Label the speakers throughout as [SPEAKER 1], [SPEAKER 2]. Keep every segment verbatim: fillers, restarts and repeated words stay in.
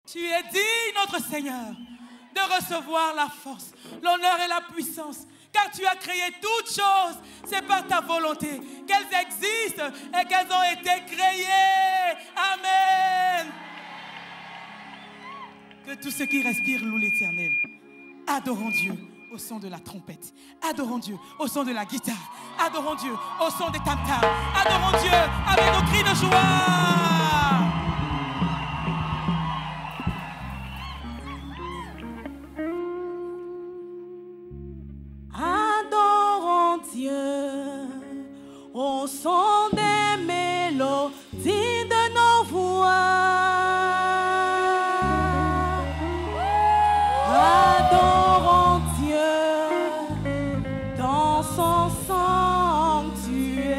[SPEAKER 1] Tu es digne, notre Seigneur, de recevoir la force, l'honneur et la puissance. Car tu as créé toutes choses. C'est par ta volonté qu'elles existent et qu'elles ont été créées. Amen. Que tous ceux qui respirent louent l'Éternel. Adorons Dieu au son de la trompette. Adorons Dieu au son de la guitare. Adorons Dieu au son des tam-tams. Adorons Dieu avec nos cris de joie.
[SPEAKER 2] Adorons Dieu au son des mélodies de nos voix. Adorons Dieu dans son sanctuaire.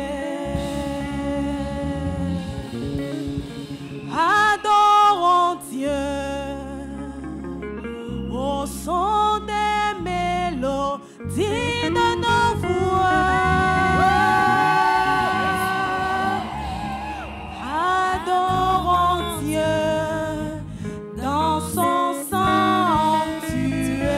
[SPEAKER 2] Adorons Dieu au son des mélodies de nos voix. Adorons Dieu dans son sanctuaire.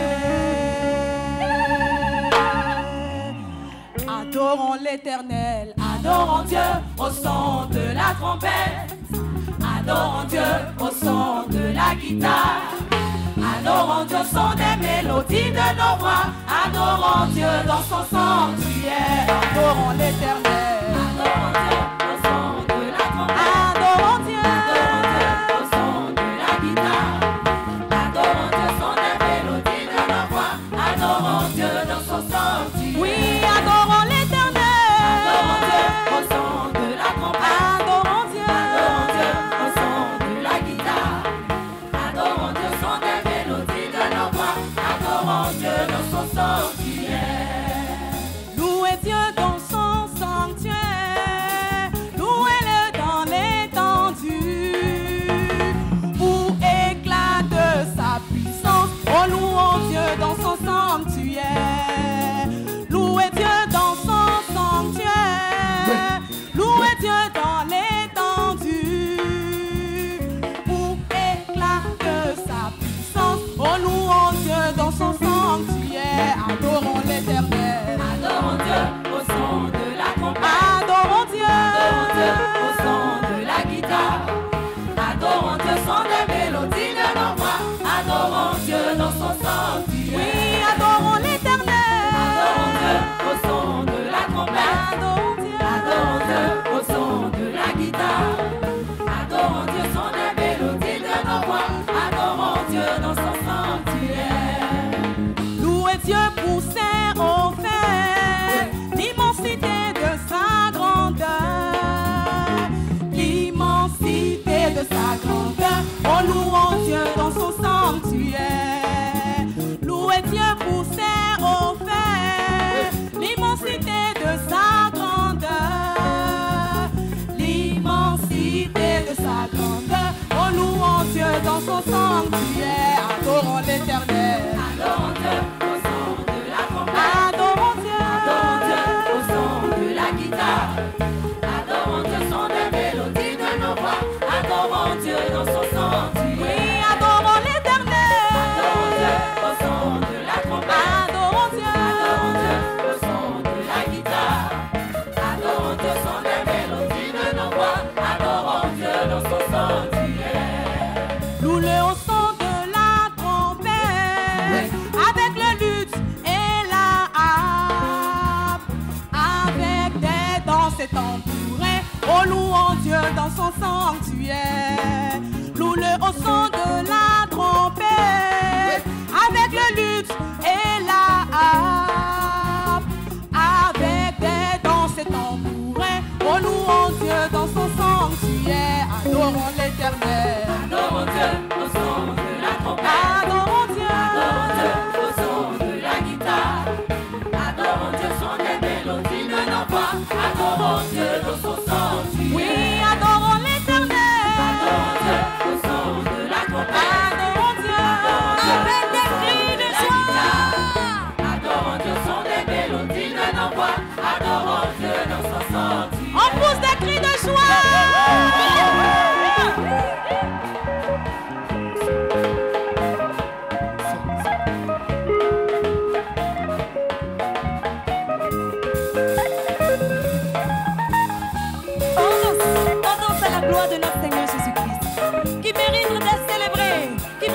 [SPEAKER 2] Adorons l'Éternel, adorons Dieu au son de la trompette. Adorons Dieu au son de la guitare. Adorons Dieu au son des mélodies de nos voix. Adorons Dieu dans son sanctuaire. Adorons l'Éternel. Adorons Dieu au son de la trompette. Adorons Dieu. Adorons Dieu au son de la guitare. Adorons Dieu au son des mélodies de nos voix. Adorons Dieu dans son sanctuaire. Oui, adorons l'Éternel. Adorons Dieu au son de la trompette. Adorons Dieu. Adorons Dieu au son de la guitare. Adorons Dieu au son des mélodies de nos voix. Adorons Dieu dans son sanctuaire. Louez Dieu dans son sanctuaire. Louez-le dans l'étendue. Pour éclat de sa puissance. Oh, louons Dieu dans son sanctuaire. Louez Dieu dans son sanctuaire. Louez Dieu dans l'étendue. Pour éclat de sa puissance. Oh, louons Dieu dans son sanctuaire. Adorons l'Éternel. Adorons Dieu au son de la trompette. Adorons Dieu. Adorons Dieu au son de la guitare. Adorons Dieu au son des mélodies de nos voix. Adorons Dieu dans son sanctuaire. Oui, adorons l'Éternel. Adorons Dieu au son de la trompette. Adorons Dieu. Adorons Dieu au son de la guitare. Adorons Dieu au son des mélodies de nos voix. Adorons Dieu dans son sanctuaire. Louez Dieu pour ses refaits, l'immensité de sa grandeur, l'immensité de sa grandeur. Oh, louons Dieu dans son sanctuaire. Louez Dieu pour ses refaits, l'immensité de sa grandeur, l'immensité de sa grandeur. Oh, louons Dieu dans son sanctuaire. Adorons l'Éternel. Adorons Dieu au son de la trompette. Adorons Dieu. Adorons Dieu au son de la guitare. Adorons Dieu au son des mélodies de nos voix. Adorons Dieu dans son sanctuaire. Oui, adorons l'Éternel. Adorons Dieu au son de la trompette. Adorons Dieu. Adorons Dieu au son de la guitare. Adorons Dieu au son des mélodies de nos voix. Adorons Dieu dans son sanctuaire. Louez au son de la trompette, avec le luth et la harpe, avec des danses et tambourins. Oh, louons Dieu dans son sanctuaire. Louez au son de la trompette, avec le luth et la harpe, avec des danses et tambourins. Oh, louons Dieu dans son sanctuaire. Adorons l'Éternel. Adorons Dieu au son de la trompette. Adorons Dieu. Adorons Dieu au son de la guitare. Adorons Dieu au son des mélodies de nos voix. Adorons Dieu dans son sanctuaire. Oui, adorons l'Éternel. Adorons Dieu au son de la trompette. Adorons Dieu. Adorons Dieu avec des cris de joie. Adorons Dieu au son des mélodies de nos voix. Adorons Dieu dans son sanctuaire. On pousse des cris de joie.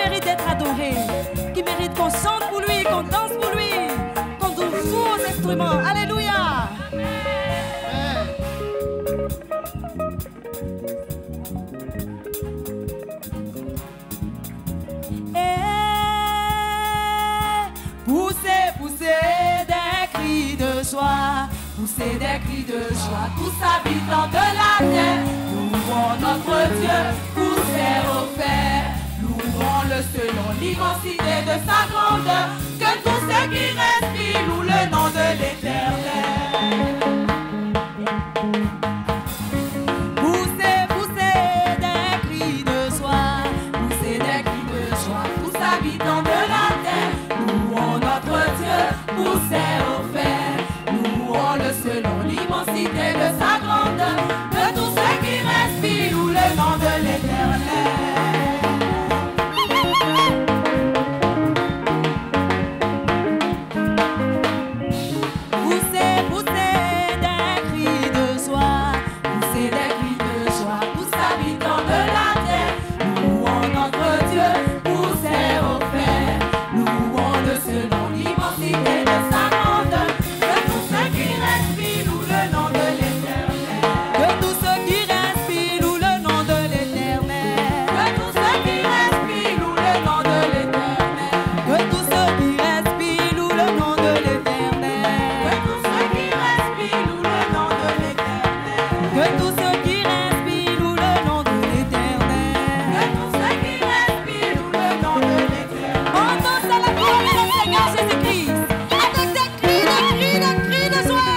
[SPEAKER 2] mérite d'être adoré, qui mérite qu'on chante pour lui, qu'on danse pour lui, qu'on joue aux instruments. Alléluia.
[SPEAKER 3] Pousser des cris de joie, tous habitants de la terre. Louons notre Dieu pour ses refaits. Louons-le selon l'immensité de sa grandeur. Que tous ceux qui respirent louent le nom de l'Éternel.
[SPEAKER 2] Poussez, poussez des cris de joie.
[SPEAKER 3] Poussez des cris de joie, tous habitants de la terre. Louons notre Dieu pour ses refaits. Louons-le selon l'immensité de sa grandeur. Que tous ceux qui respirent louent le nom de l'Éternel.
[SPEAKER 2] Poussez, poussez des cris de joie.
[SPEAKER 3] Poussez des cris de joie, tous habitants de la terre. Louons notre Dieu pour ses refaits. Louons-le selon l'immensité de sa grandeur. Que tous ceux qui respirent louent le nom de l'Éternel.
[SPEAKER 2] Que tous ceux qui respirent louent le nom de l'Éternel.
[SPEAKER 3] Que tous ceux qui respirent louent le nom de l'Éternel.
[SPEAKER 2] Que tous ceux qui respirent louent le nom de l'Éternel.
[SPEAKER 3] Que tous ceux qui respirent louent le nom de l'Éternel.
[SPEAKER 2] Que tous ceux qui respirent louent le nom de l'Éternel.
[SPEAKER 3] Que tous ceux qui respirent louent le nom de l'Éternel.
[SPEAKER 2] On danse à la gloire du Seigneur Jésus-Christ avec des cris, des cris, des cris de joie.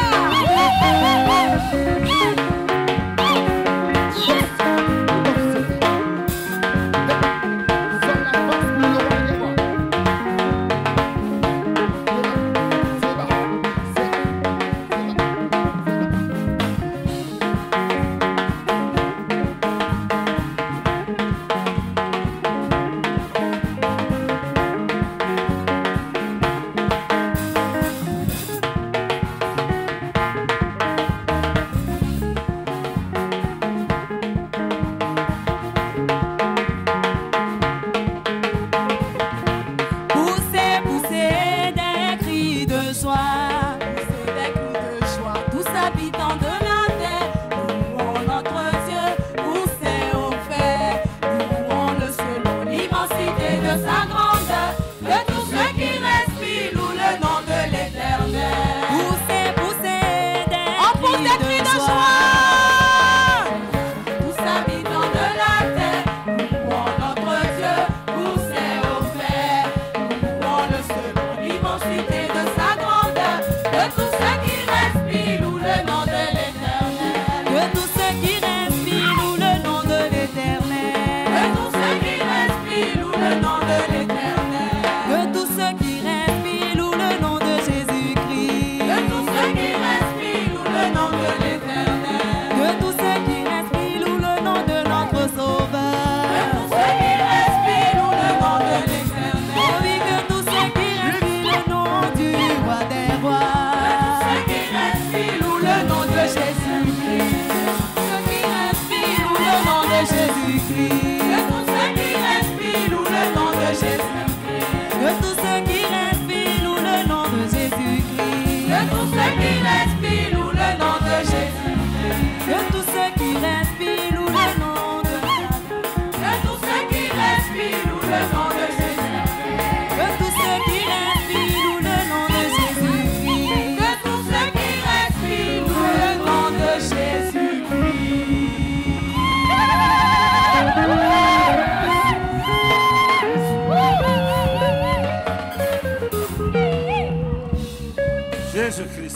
[SPEAKER 2] Poussez, poussez des cris de joie.
[SPEAKER 3] Poussez des cris de joie, tous habitants de la terre. Louons notre Dieu pour ses refaits. Louons-le selon l'immensité de sa grandeur. Que tous ceux qui respirent louent le nom de l'Éternel.
[SPEAKER 2] Poussez, poussez des
[SPEAKER 3] On pousse des cris de
[SPEAKER 2] joie.
[SPEAKER 3] joie. Tous habitants de la terre. Louons notre Dieu pour ses refaits. Louons-le selon l'immensité de sa grandeur. Que tous ceux qui respirent louent le nom de l'Éternel.
[SPEAKER 2] Que tous ceux qui respirent louent le nom de l'Éternel.
[SPEAKER 3] Que tous ceux qui respirent louent le nom de l'Éternel.
[SPEAKER 2] Que tous ceux qui respirent louent le nom de Jésus-Christ.
[SPEAKER 3] Que tous ceux qui respirent louent le nom de l'Éternel.
[SPEAKER 2] Que tous ceux qui respirent louent le nom de notre
[SPEAKER 3] Que
[SPEAKER 2] Sauveur.
[SPEAKER 3] tous ceux qui respirent louent le nom de l'Éternel.
[SPEAKER 2] Oh oui, que tous ceux qui respirent le nom du roi des
[SPEAKER 3] Que tous
[SPEAKER 2] rois.
[SPEAKER 3] ceux qui respirent louent le nom de Jésus-Christ.
[SPEAKER 2] Ceux qui respirent louent le nom de Jésus-Christ.
[SPEAKER 3] Que tous ceux qui respirent louent le nom de Jésus-Christ.
[SPEAKER 2] Que tous ceux qui respirent louent le nom de Jésus-Christ.
[SPEAKER 3] Que tous ceux qui respirent louent le nom de Jésus-Christ.
[SPEAKER 2] Que tous ceux qui respirent louent le nom de
[SPEAKER 3] Que tous ceux qui respirent louent le nom de Jésus-Christ.
[SPEAKER 2] Que tous ceux qui respirent louent le nom de Jésus-Christ.
[SPEAKER 3] Que tous ceux qui respirent louent le nom de Jésus-Christ.
[SPEAKER 4] Jésus-Christ.